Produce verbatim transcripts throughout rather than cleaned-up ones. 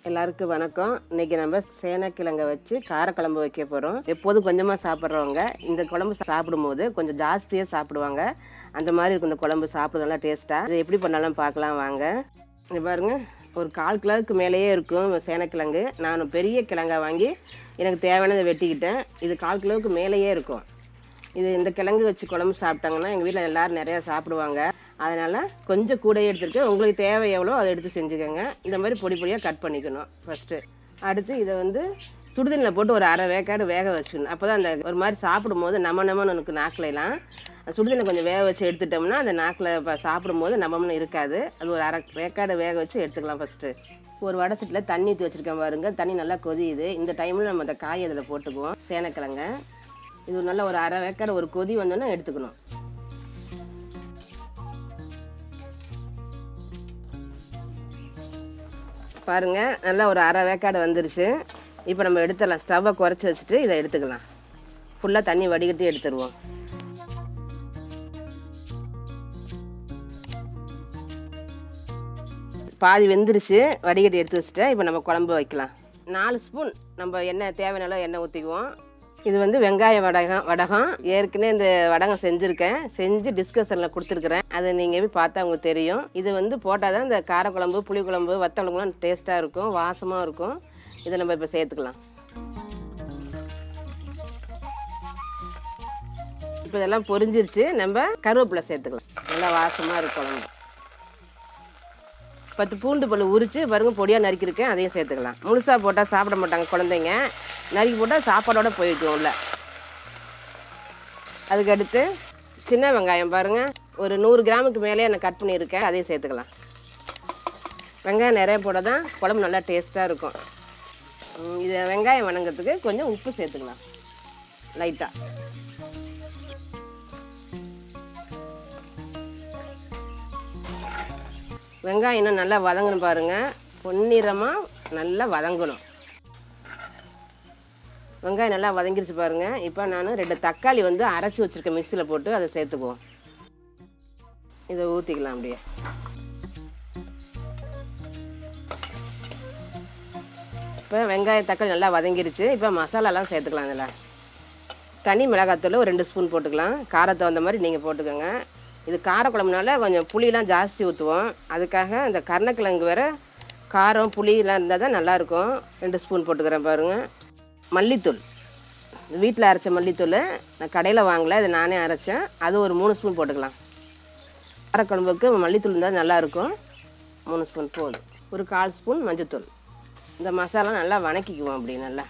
எல்லாருக்கும் வணக்கம். இன்னைக்கு நம்ம சேனக்கிழங்க வச்சு காரக்குழம்பு வைக்க போகிறோம். எப்போதும் கொஞ்சமாக சாப்பிட்றவங்க இந்த குழம்பு சாப்பிடும்போது கொஞ்சம் ஜாஸ்தியாக சாப்பிடுவாங்க. அந்த மாதிரி இருக்கும் இந்த குழம்பு, சாப்பிட நல்லா டேஸ்ட்டாக. இது எப்படி பண்ணாலும் பார்க்கலாம் வாங்க. இங்கே பாருங்கள், ஒரு கால் கிலோவுக்கு மேலேயே இருக்கும் சேனக்கிழங்கு. நான் பெரிய கிழங்கா வாங்கி எனக்கு தேவையானதை வெட்டிக்கிட்டேன். இது கால் கிலோவுக்கு மேலேயே இருக்கும். இது இந்த கிழங்கு வச்சு குழம்பு சாப்பிட்டாங்கன்னா எங்கள் வீட்டில் எல்லோரும் நிறையா சாப்பிடுவாங்க. அதனால் கொஞ்சம் கூடையே எடுத்துருக்கேன். உங்களுக்கு தேவை எவ்வளோ அதை எடுத்து செஞ்சுக்கோங்க. இந்த மாதிரி பொடி பொடியாக கட் பண்ணிக்கணும் ஃபஸ்ட்டு. அடுத்து இதை வந்து சுடுதண்ணியில் போட்டு ஒரு அரை வேக்காடு வேக வச்சுக்கணும். அப்போ தான் அந்த ஒரு மாதிரி சாப்பிடும்போது நம்ம நம்மன்னு எனக்கு நாக்கிலலாம் சுடுதண்ணி கொஞ்சம் வேக வச்சு எடுத்துட்டோம்னா அந்த நாக்கில் இப்போ சாப்பிடும்போது நம்மன்னு இருக்காது. அது ஒரு அரை வேக்காடு வேக வச்சு எடுத்துக்கலாம். ஃபஸ்ட்டு ஒரு வடை சட்டியில் தண்ணி ஊற்றி வச்சுருக்கேன் பாருங்கள். தண்ணி நல்லா கொதியுது. இந்த டைமில் நம்ம அந்த காய் அதில் போட்டுக்குவோம். சேனக்கிழங்க இது நல்ல ஒரு அரை வேக்காடு ஒரு கொதி வந்தோன்னா எடுத்துக்கணும். பாருங்கள், நல்லா ஒரு அரை வேக்காடு வந்துருச்சு. இப்போ நம்ம எடுத்துடலாம். ஸ்டவ்வை குறைச்சி வச்சுட்டு இதை எடுத்துக்கலாம். ஃபுல்லாக தண்ணி வடிகட்டி எடுத்துருவோம். பாதி வெந்துருச்சு, வடிகட்டி எடுத்து வச்சுட்டு இப்போ நம்ம குழம்பு வைக்கலாம். நாலு ஸ்பூன் நம்ம எண்ணெய் தேவையான எண்ணெய் ஊற்றிக்குவோம். இது வந்து வெங்காய வடகம் வடகம் ஏற்கனவே இந்த வடகம் செஞ்சுருக்கேன். செஞ்சு டிஸ்கஷனில் கொடுத்துருக்குறேன். அதை நீங்கள் போய் பார்த்தா உங்களுக்கு தெரியும். இது வந்து போட்டால் தான் இந்த காரக்குழம்பு, புளிக்குழம்பு, வத்த குழம்புலாம் டேஸ்ட்டாக இருக்கும், வாசமாக இருக்கும். இதை நம்ம இப்போ சேர்த்துக்கலாம். இப்போ இதெல்லாம் பொரிஞ்சிருச்சு. நம்ம கருவேப்பிலை சேர்த்துக்கலாம். நல்லா வாசமாக இருக்கும் குழம்பு. பத்து பூண்டு பல் உரித்து பாருங்க பொடியாக நறுக்கியிருக்கேன். அதையும் சேர்த்துக்கலாம். முழுசாக போட்டால் சாப்பிட மாட்டாங்க குழந்தைங்க. நறுக்கி போட்டால் சாப்பாடோடு போயிடும் உள்ள. அதுக்கடுத்து சின்ன வெங்காயம் பாருங்கள், ஒரு நூறு கிராமுக்கு மேலே நான் கட் பண்ணியிருக்கேன். அதையும் சேர்த்துக்கலாம். வெங்காயம் நிறைய போட தான் குழம்பு நல்லா டேஸ்ட்டாக இருக்கும். இதை வெங்காயம் வணங்கிறதுக்கு கொஞ்சம் உப்பு சேர்த்துக்கலாம் லைட்டாக. வெங்காயம் இன்னும் நல்லா வதங்கணும் பாருங்கள். பொன்னிறமாக நல்லா வதங்கணும். வெங்காயம் நல்லா வதங்கிருச்சு பாருங்கள். இப்போ நான் ரெண்டு தக்காளி வந்து அரைச்சி வச்சுருக்கேன் மிக்சியில் போட்டு, அதை சேர்த்துக்குவோம். இதை ஊற்றிக்கலாம் அப்படியே. இப்போ வெங்காயம் தக்காளி நல்லா வதங்கிருச்சு. இப்போ மசாலாலாம் சேர்த்துக்கலாம். அதில் தனி மிளகாத்தூள் ஒரு ரெண்டு ஸ்பூன் போட்டுக்கலாம். காரத்தை வந்த மாதிரி நீங்கள் போட்டுக்கோங்க. இது காரக்குழம்புனால கொஞ்சம் புளியெலாம் ஜாஸ்தி ஊற்றுவோம். அதுக்காக இந்த கருணக்கிழங்கு வேறு காரம் புளியெலாம் இருந்தால் தான் நல்லாயிருக்கும். ரெண்டு ஸ்பூன் போட்டுக்கிறேன் பாருங்கள். மல்லித்தூள் வீட்டில் அரைச்ச மல்லித்தூள், நான் கடையில் வாங்கலை, இது நானே அரைச்சேன். அது ஒரு மூணு ஸ்பூன் போட்டுக்கலாம். காரக்குழம்புக்கு மல்லித்தூள் இருந்தால் நல்லாயிருக்கும். மூணு ஸ்பூன் போதும். ஒரு கால் ஸ்பூன் மஞ்சத்தூள். இந்த மசாலா நல்லா வணக்கிக்குவோம். அப்படி நல்லா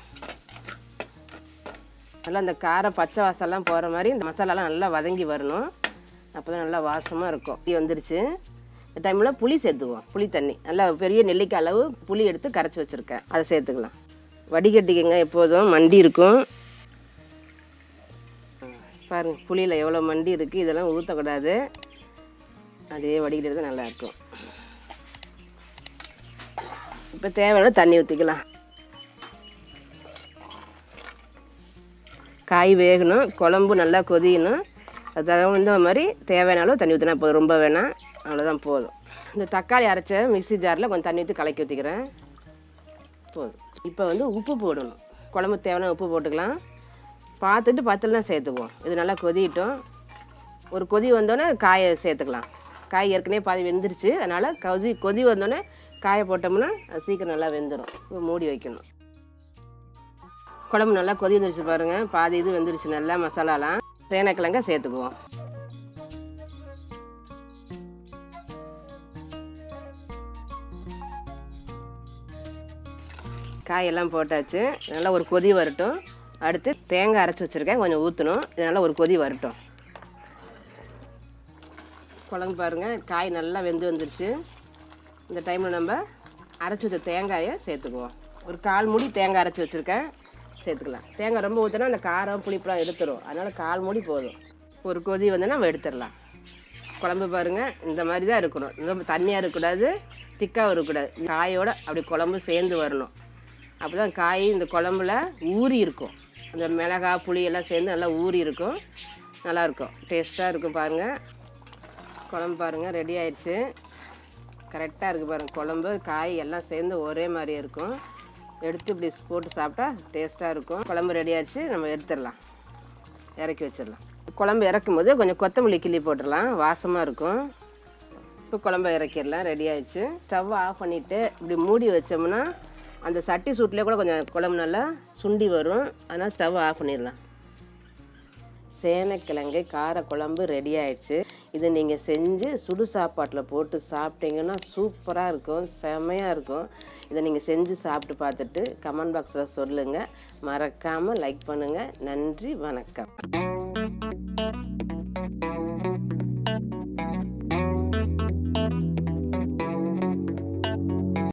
நல்லா இந்த கார பச்சை வாசம்லாம் போகிற மாதிரி இந்த மசாலாலாம் நல்லா வதங்கி வரணும். அப்போ தான் நல்லா வாசமாக இருக்கும். புளி வந்துருச்சு. இந்த டைமில் புளி சேர்த்துக்குவோம். புளி தண்ணி நல்லா பெரிய நெல்லிக்காய் அளவு புளி எடுத்து கரைச்சி வச்சுருக்கேன். அதை சேர்த்துக்கலாம். வடிகட்டிக்கங்க, எப்போதும் மண்டி இருக்கும் பாருங்கள். புளியில் எவ்வளோ மண்டி இருக்குது. இதெல்லாம் ஊற்றக்கூடாது. அதே வடிகட்டி நல்லாயிருக்கும். இப்போ தேவையான தண்ணி ஊற்றிக்கலாம். காய் வேகணும், குழம்பு நல்லா கொதியணும். அதாவது இந்த மாதிரி தேவையானாலும் தண்ணி ஊற்றினா போதும், ரொம்ப வேணாம், அவ்வளோதான் போதும். இந்த தக்காளி அரைச்ச மிக்சி ஜாரில் கொஞ்சம் தண்ணி ஊற்றி கலக்கி ஊற்றிக்கிறேன். போதும். இப்போ வந்து உப்பு போடணும். குழம்பு தேவையான உப்பு போட்டுக்கலாம். பார்த்துட்டு பத்தலாம் சேர்த்துக்குவோம். இது நல்லா கொதிட்டோம். ஒரு கொதி வந்தோடனே காயை சேர்த்துக்கலாம். காய் ஏற்கனவே பாதி வெந்துருச்சு. அதனால் கொதி கொதி வந்தோடனே காயை போட்டோம்னா அது சீக்கிரம் நல்லா வெந்துடும். இப்போ மூடி வைக்கணும். குழம்பு நல்லா கொதி வந்துருச்சு பாருங்கள். பாதி இது வெந்துருச்சு நல்லா. மசாலாலாம் சேனக்கிழங்க சேர்த்துக்குவோம். காயெல்லாம் போட்டாச்சு. நல்லா ஒரு கொதி வரட்டும். அடுத்து தேங்காய் அரைச்சி வச்சுருக்கேன், கொஞ்சம் ஊற்றணும். இதனால் ஒரு கொதி வரட்டும். குழம்பு பாருங்கள், காய் நல்லா வெந்து வந்துருச்சு. இந்த டைமில் நம்ம அரைச்சி வச்ச தேங்காயை சேர்த்துக்குவோம். ஒரு கால் மூடி தேங்காய் அரைச்சி வச்சுருக்கேன், சேர்த்துக்கலாம். தேங்காய் ரொம்ப ஊற்றினா அந்த காரம் புளிப்பெலாம் எடுத்துரும். அதனால் கால் மூடி போதும். ஒரு கொதி வந்து நம்ம எடுத்துடலாம். குழம்பு பாருங்கள், இந்த மாதிரி தான் இருக்கணும். ரொம்ப தண்ணியாக இருக்கக்கூடாது, திக்காக இருக்கக்கூடாது. காயோடு அப்படி குழம்பு சேர்ந்து வரணும். அப்போ தான் காய் இந்த குழம்புல ஊறி இருக்கும். அந்த மிளகாய் புளியெல்லாம் சேர்ந்து நல்லா ஊறி இருக்கும். நல்லாயிருக்கும், டேஸ்ட்டாக இருக்கும். பாருங்கள் குழம்பு பாருங்கள் ரெடி ஆயிடுச்சு. கரெக்டாக இருக்குது பாருங்கள். குழம்பு காய் எல்லாம் சேர்ந்து ஒரே மாதிரி இருக்கும். எடுத்து இப்படி போட்டு சாப்பிட்டா டேஸ்ட்டாக இருக்கும். குழம்பு ரெடி ஆச்சு, நம்ம எடுத்துடலாம், இறக்கி வச்சிடலாம். குழம்பு இறக்கும் போது கொஞ்சம் கொத்தமல்லி கிள்ளி போட்டுடலாம், வாசமாக இருக்கும். இப்போ குழம்பு இறக்கிடலாம், ரெடி ஆயிடுச்சு. ஸ்டவ் ஆஃப் பண்ணிவிட்டு இப்படி மூடி வச்சோம்னா அந்த சட்டி சூட்டிலே கூட கொஞ்சம் குழம்பு நல்லா சுண்டி வரும். அதனால் ஸ்டவ் ஆஃப் பண்ணிடலாம். சேனைக்கிழங்கு கார குழம்பு ரெடி ஆயிடுச்சு. இதை நீங்கள் செஞ்சு சுடு சாப்பாட்டில் போட்டு சாப்பிட்டீங்கன்னா சூப்பராக இருக்கும், செமையாக இருக்கும். இதை நீங்கள் செஞ்சு சாப்பிட்டு பார்த்துட்டு கமெண்ட் பாக்ஸில் சொல்லுங்கள். மறக்காமல் லைக் பண்ணுங்கள். நன்றி, வணக்கம்.